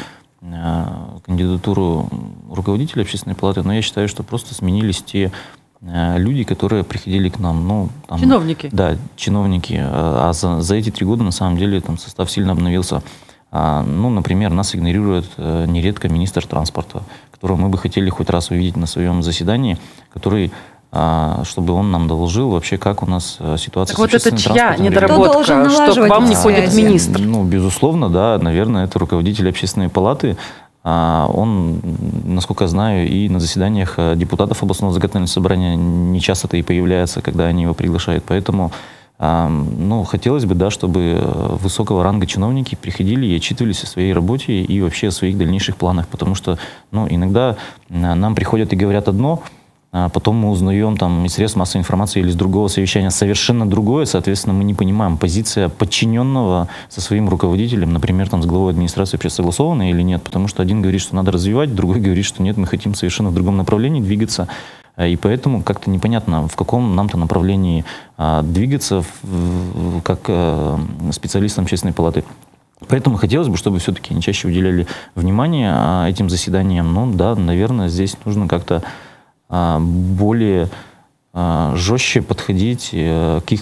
кандидатуру руководителя общественной палаты, но я считаю, что просто сменились те люди, которые приходили к нам. Ну, там, чиновники. Да, чиновники. А за эти 3 года, на самом деле, там состав сильно обновился. Ну, например, нас игнорирует нередко министр транспорта, которого мы бы хотели хоть раз увидеть на своем заседании, который, чтобы он нам доложил вообще, как у нас ситуация так с общественным транспортом. Вот это чья недоработка, что к вам не ходит министр? Ну, безусловно, да, наверное, это руководитель общественной палаты. Он, насколько я знаю, и на заседаниях депутатов областного законодательного собрания не часто-то и появляется, когда они его приглашают. Поэтому, ну, хотелось бы, да, чтобы высокого ранга чиновники приходили и отчитывались о своей работе и вообще о своих дальнейших планах. Потому что, ну, иногда нам приходят и говорят одно, а потом мы узнаем там из средств массовой информации или из другого совещания совершенно другое, соответственно, мы не понимаем, позиция подчиненного со своим руководителем, например, там с главой администрации вообще согласована или нет, потому что один говорит, что надо развивать, другой говорит, что нет, мы хотим совершенно в другом направлении двигаться, и поэтому как-то непонятно, в каком нам-то направлении двигаться как специалистам общественной палаты. Поэтому хотелось бы, чтобы все-таки они чаще уделяли внимание этим заседаниям. Ну да, наверное, здесь нужно как-то более жестче подходить к их,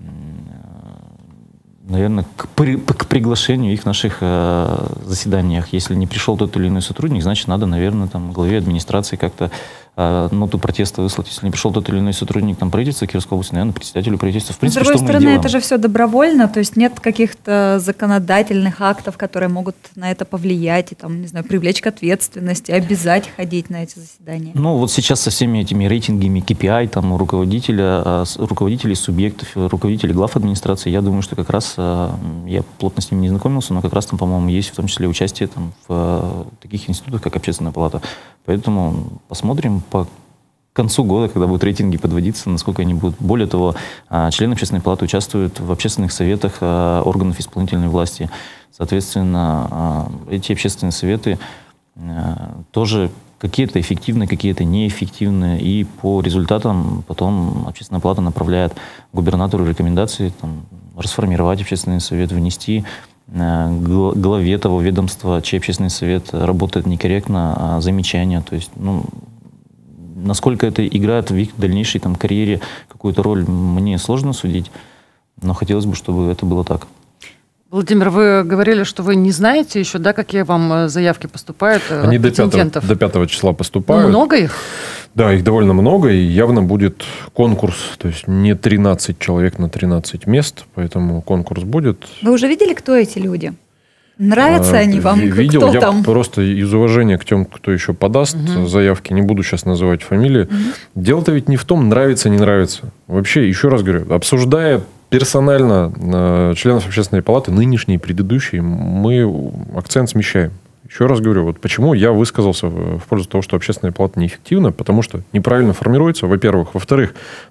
наверное, к приглашению их в наших заседаниях. Если не пришел тот или иной сотрудник, значит, надо, наверное, там, главе администрации как-то ноту протеста выслать. Если не пришел тот или иной сотрудник там, правительства Кировской области, наверное, председателю правительства. В принципе, с другой стороны, делаем? Это же все добровольно, то есть нет каких-то законодательных актов, которые могут на это повлиять и, там, не знаю, привлечь к ответственности, обязать ходить на эти заседания. Ну, вот сейчас со всеми этими рейтингами KPI, там, руководителей субъектов, руководителей глав администрации, я думаю, что как раз, я плотно с ними не знакомился, но как раз там, по-моему, есть в том числе участие там, в таких институтах, как Общественная палата. Поэтому посмотрим по концу года, когда будут рейтинги подводиться, насколько они будут. Более того, члены Общественной палаты участвуют в общественных советах органов исполнительной власти. Соответственно, эти общественные советы тоже какие-то эффективны, какие-то неэффективны. И по результатам потом Общественная палата направляет губернатору рекомендации там, расформировать общественный совет, внести главе того ведомства, чей общественный совет работает некорректно, замечания. То есть, ну, насколько это играет в их дальнейшей там, карьере какую-то роль, мне сложно судить, но хотелось бы, чтобы это было так. Владимир, вы говорили, что вы не знаете еще, да, какие вам заявки поступают Они от претендентов? До 5 числа поступают. Ну, много их? Да, их довольно много, и явно будет конкурс, то есть не 13 человек на 13 мест, поэтому конкурс будет. Вы уже видели, кто эти люди? Нравятся они вам? Видел, кто я там? просто из уважения к тем, кто еще подаст заявки, не буду сейчас называть фамилии. Дело-то ведь не в том, нравится, не нравится. Вообще, еще раз говорю, обсуждая персонально членов общественной палаты, нынешней и предыдущей, мы акцент смещаем. Еще раз говорю, вот почему я высказался в пользу того, что общественная палата неэффективна, потому что неправильно формируется, во-первых. Во-вторых,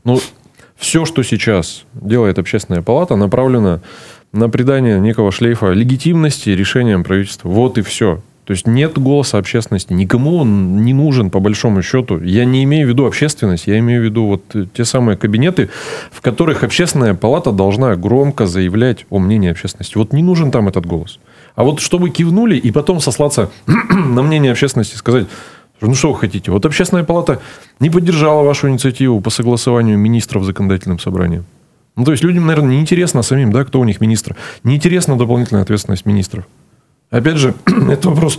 все, что сейчас делает общественная палата, направлено на придание некого шлейфа легитимности решениям правительства. Вот и все. То есть нет голоса общественности. Никому он не нужен, по большому счету. Я не имею в виду общественность, я имею в виду вот те самые кабинеты, в которых общественная палата должна громко заявлять о мнении общественности. Вот не нужен там этот голос. А вот чтобы кивнули и потом сослаться на мнение общественности, сказать, ну что вы хотите? Вот общественная палата не поддержала вашу инициативу по согласованию министров в законодательном собрании. Ну, то есть людям, наверное, неинтересно самим, да, кто у них министр. Неинтересна дополнительная ответственность министров. Опять же, этот вопрос,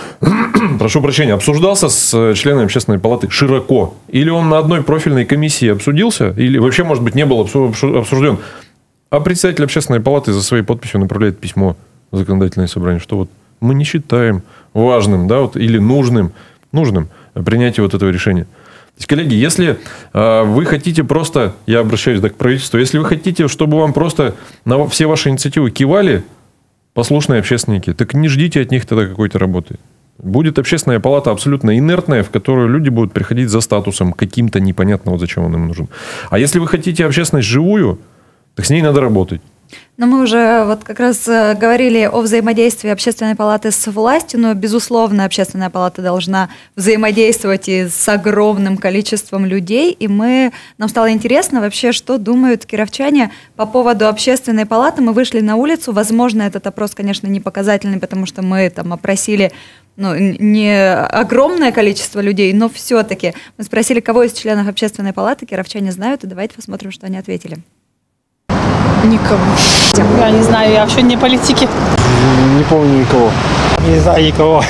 прошу прощения, обсуждался с членами общественной палаты широко. Или он на одной профильной комиссии обсудился, или вообще, может быть, не был обсужден. А председатель общественной палаты за своей подписью направляет письмо в законодательное собрание, что вот мы не считаем важным, да, вот, или нужным принятие вот этого решения. То есть, коллеги, если вы хотите просто, я обращаюсь к правительству, если вы хотите, чтобы вам просто на все ваши инициативы кивали послушные общественники, так не ждите от них тогда какой-то работы. Будет общественная палата абсолютно инертная, в которую люди будут приходить за статусом каким-то непонятно, вот зачем он им нужен. А если вы хотите общественность живую, так с ней надо работать. Но мы уже вот как раз говорили о взаимодействии общественной палаты с властью, но, безусловно, общественная палата должна взаимодействовать и с огромным количеством людей, и нам стало интересно вообще, что думают кировчане по поводу общественной палаты. Мы вышли на улицу, возможно, этот опрос, конечно, не показательный, потому что мы там опросили не огромное количество людей, но все-таки мы спросили, кого из членов общественной палаты кировчане знают, и давайте посмотрим, что они ответили. Никого. Я не знаю, я вообще не политики. Не помню никого. Не знаю никого.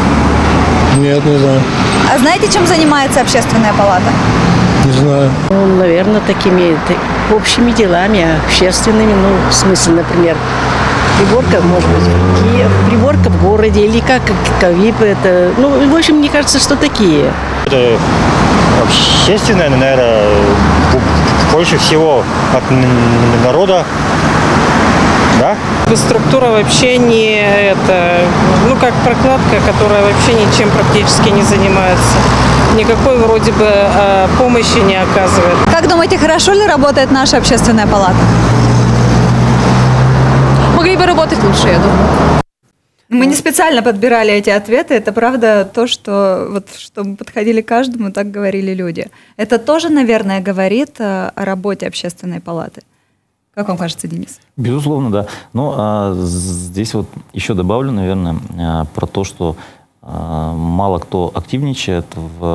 Нет, не знаю. А знаете, чем занимается общественная палата? Не знаю. Ну, наверное, такими общими делами, общественными, в смысле, например, приборка, может быть, приборка в городе или как ВИП, это, в общем, мне кажется, что такие. Это общественное, наверное, больше всего от народа, да? Структура вообще не как прокладка, которая вообще ничем практически не занимается. Никакой вроде бы помощи не оказывает. Как думаете, хорошо ли работает наша общественная палата? Могли бы работать лучше, я думаю. Мы не специально подбирали эти ответы. Это правда то, что мы подходили к каждому, так говорили люди. Это тоже, наверное, говорит о работе общественной палаты. Как вам кажется, Денис? Безусловно, да. Но здесь вот еще добавлю, наверное, про то, что мало кто активничает,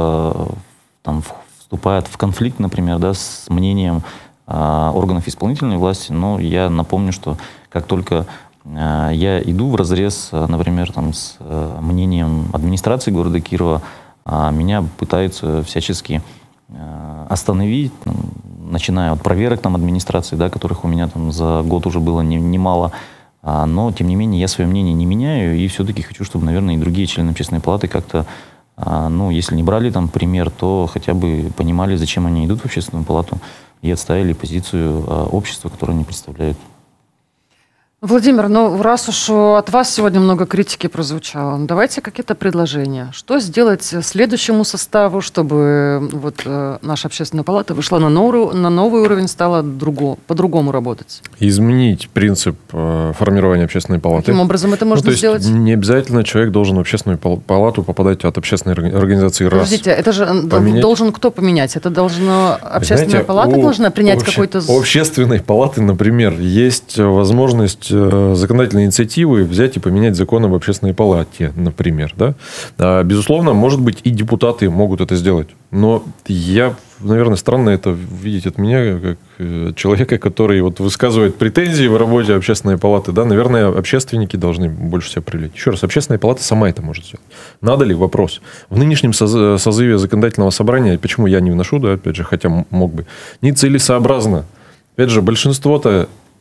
вступает в конфликт, например, да, с мнением органов исполнительной власти. Но я напомню, что как только я иду вразрез, например, с мнением администрации города Кирова, меня пытаются всячески остановить, начиная от проверок администрации, да, которых у меня за год уже было немало. Но, тем не менее, я свое мнение не меняю, и все-таки хочу, чтобы, наверное, и другие члены общественной палаты как-то, если не брали там пример, то хотя бы понимали, зачем они идут в общественную палату, и отставили позицию общества, которое они представляют. Владимир, раз уж от вас сегодня много критики прозвучало, давайте какие-то предложения. Что сделать следующему составу, чтобы наша общественная палата вышла на новый уровень, стала по-другому работать? Изменить принцип формирования общественной палаты. Каким образом это можно сделать? Не обязательно человек должен в общественную палату попадать от общественной организации раз. Подождите, это же должен кто поменять? Это должна общественная палата должна принять какой-то... У общественной палаты, например, есть возможность законодательной инициативы взять и поменять закон об общественной палате, например. Да? Безусловно, может быть, и депутаты могут это сделать. Но наверное, странно это видеть от меня, как человека, который высказывает претензии в работе общественной палаты. Да? Наверное, общественники должны больше себя проявлять. Еще раз, общественная палата сама это может сделать. Надо ли? Вопрос. В нынешнем созыве законодательного собрания, почему я не вношу, да, опять же, хотя мог бы, нецелесообразно. Опять же, большинство-то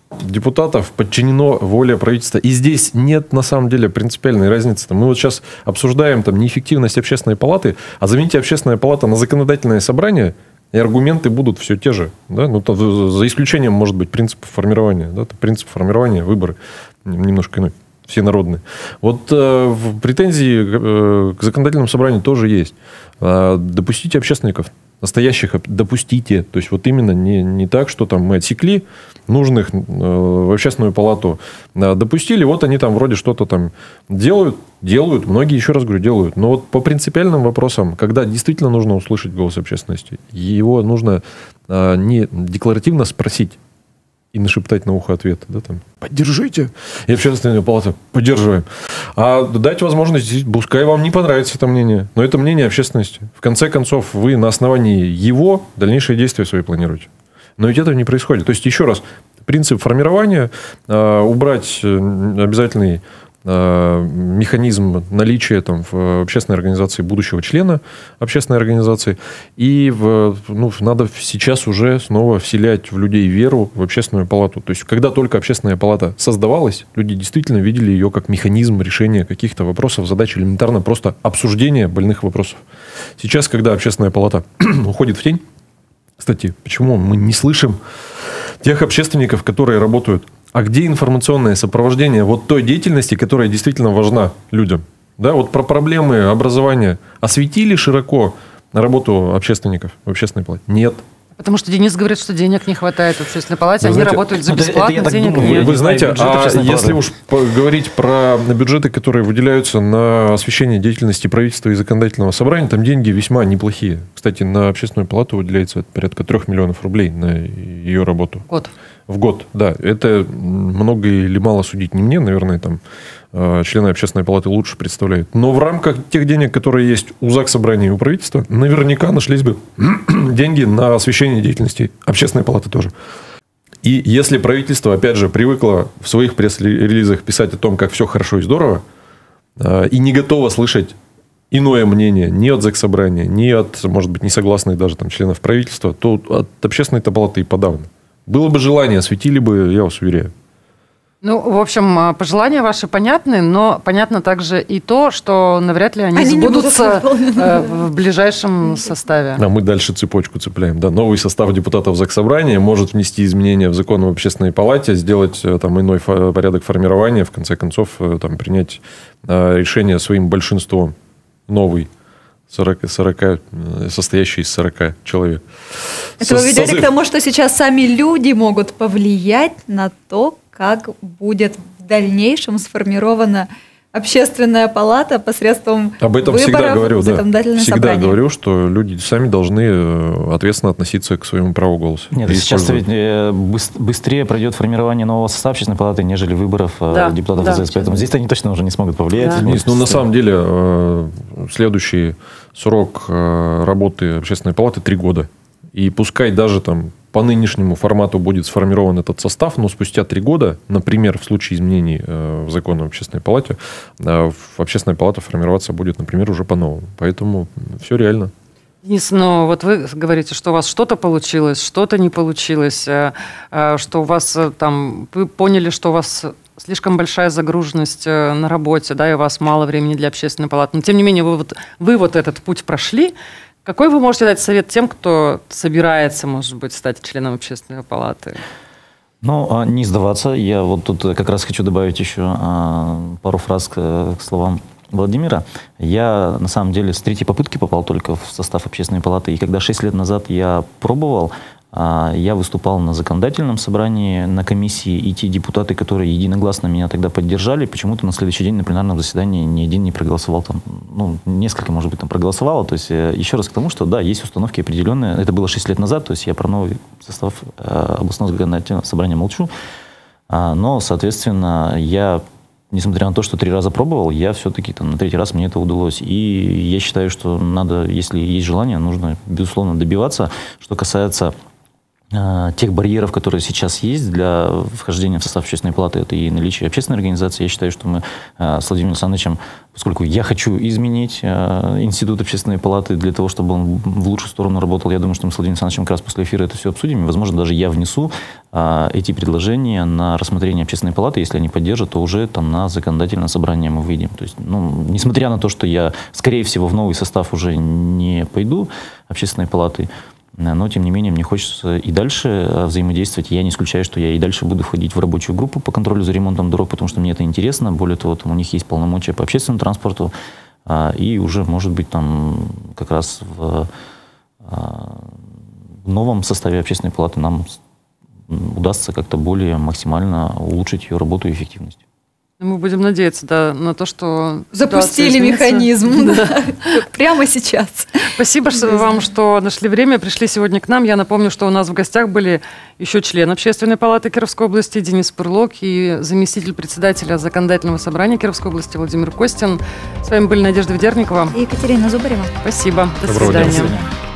депутатов подчинено воле правительства. И здесь нет, на самом деле, принципиальной разницы. Мы вот сейчас обсуждаем там неэффективность общественной палаты, а замените общественная палата на законодательное собрание, и аргументы будут все те же. Да? Ну, за исключением, может быть, принципа формирования. Да? Принцип формирования, выборы немножко иной, всенародные. Вот претензии к законодательному собранию тоже есть. Допустите общественников. Настоящих допустите. То есть, вот именно не так, что там мы отсекли нужных в общественную палату, допустили, вот они там вроде что-то там делают, многие, еще раз говорю, делают. Но вот по принципиальным вопросам, когда действительно нужно услышать голос общественности, его нужно не декларативно спросить и нашептать на ухо ответ. Да, там, поддержите. И общественная палата, поддерживаем. А дать возможность, пускай вам не понравится это мнение, но это мнение общественности. В конце концов, вы на основании его дальнейшие действия свои планируете. Но ведь этого не происходит. То есть, еще раз, принцип формирования, убрать обязательный механизм наличия там, в общественной организации будущего члена общественной организации. И надо сейчас уже снова вселять в людей веру в общественную палату. То есть, когда только общественная палата создавалась, люди действительно видели ее как механизм решения каких-то вопросов, задач, элементарно просто обсуждения больных вопросов. Сейчас, когда общественная палата уходит в тень, кстати, почему мы не слышим тех общественников, которые работают? А где информационное сопровождение вот той деятельности, которая действительно важна людям? Да, вот про проблемы образования осветили широко работу общественников в общественной палате? Нет. Потому что Денис говорит, что денег не хватает в общественной палате, они работают за бесплатно, денег нет. Вы знаете, если уж говорить про бюджеты, которые выделяются на освещение деятельности правительства и законодательного собрания, там деньги весьма неплохие. Кстати, на общественную палату выделяется порядка 3 миллионов рублей на ее работу. В год, да. Это много или мало судить не мне, наверное, там члены общественной палаты лучше представляют. Но в рамках тех денег, которые есть у Заксобрания и у правительства, наверняка нашлись бы деньги на освещение деятельности общественной палаты тоже. И если правительство, опять же, привыкло в своих пресс-релизах писать о том, как все хорошо и здорово, и не готово слышать иное мнение ни от Заксобрания, ни от, может быть, несогласных даже там членов правительства, то от общественной палаты и подавно. Было бы желание, осветили бы, я вас уверяю. Ну, в общем, пожелания ваши понятны, но понятно также и то, что навряд ли они сбудутся в ближайшем составе. А мы дальше цепочку цепляем. Да, новый состав депутатов Заксобрания может внести изменения в закон об общественной палате, сделать там иной порядок формирования, в конце концов там, принять решение своим большинством новый. 40, состоящий из 40 человек. Это вы ведете к тому, что сейчас сами люди могут повлиять на то, как будет в дальнейшем сформирована общественная палата посредством об этом выборов всегда говорю, в законодательное всегда собрание. Говорю, что люди сами должны ответственно относиться к своему праву голоса. Нет, сейчас ведь быстрее пройдет формирование нового состава общественной палаты, нежели выборов депутатов ЗС. Поэтому здесь они точно уже не смогут повлиять. Да. На самом деле, следующий срок работы общественной палаты 3 года. И пускай даже там по нынешнему формату будет сформирован этот состав, но спустя 3 года, например, в случае изменений в закон об общественной палате, общественная палата формироваться будет, например, уже по-новому. Поэтому все реально. Денис, но вот вы говорите, что у вас что-то получилось, что-то не получилось, что у вас там, вы поняли, что у вас слишком большая загруженность на работе, да, и у вас мало времени для общественной палаты. Но, тем не менее, вы вот этот путь прошли. Какой вы можете дать совет тем, кто собирается, может быть, стать членом общественной палаты? Ну, не сдаваться. Я вот тут как раз хочу добавить еще пару фраз к словам Владимира. Я, на самом деле, с 3-й попытки попал только в состав общественной палаты. И когда 6 лет назад я пробовал, я выступал на законодательном собрании, на комиссии, и те депутаты, которые единогласно меня тогда поддержали, почему-то на следующий день на пленарном заседании ни один не проголосовал. Там, ну, несколько, может быть, там проголосовало. То есть, еще раз к тому, что да, есть установки определенные. Это было 6 лет назад, то есть я про новый состав областного законодательного собрания молчу. Но, соответственно, я, несмотря на то, что 3 раза пробовал, я все-таки там, на 3-й раз мне это удалось. И я считаю, что надо, если есть желание, нужно, безусловно, добиваться. Что касается тех барьеров, которые сейчас есть для вхождения в состав общественной палаты, это и наличие общественной организации. Я считаю, что мы с Владимиром Александровичем, поскольку я хочу изменить институт общественной палаты для того, чтобы он в лучшую сторону работал, я думаю, что мы с Владимиром Александровичем как раз после эфира это все обсудим. И, возможно, даже я внесу эти предложения на рассмотрение общественной палаты, если они поддержат, то уже там на законодательное собрание мы выйдем. То есть, несмотря на то, что я, скорее всего, в новый состав уже не пойду общественной палаты, но, тем не менее, мне хочется и дальше взаимодействовать. Я не исключаю, что я и дальше буду входить в рабочую группу по контролю за ремонтом дорог, потому что мне это интересно. Более того, там у них есть полномочия по общественному транспорту. И уже, может быть, там как раз в новом составе общественной палаты нам удастся как-то более максимально улучшить ее работу и эффективность. Мы будем надеяться, да, на то, что запустили механизм прямо сейчас. Спасибо вам, что нашли время, пришли сегодня к нам. Я напомню, что у нас в гостях были еще член Общественной палаты Кировской области Денис Пырлок и заместитель председателя Законодательного собрания Кировской области Владимир Костин. С вами были Надежда Ведерникова и Екатерина Зубарева. Спасибо. До свидания.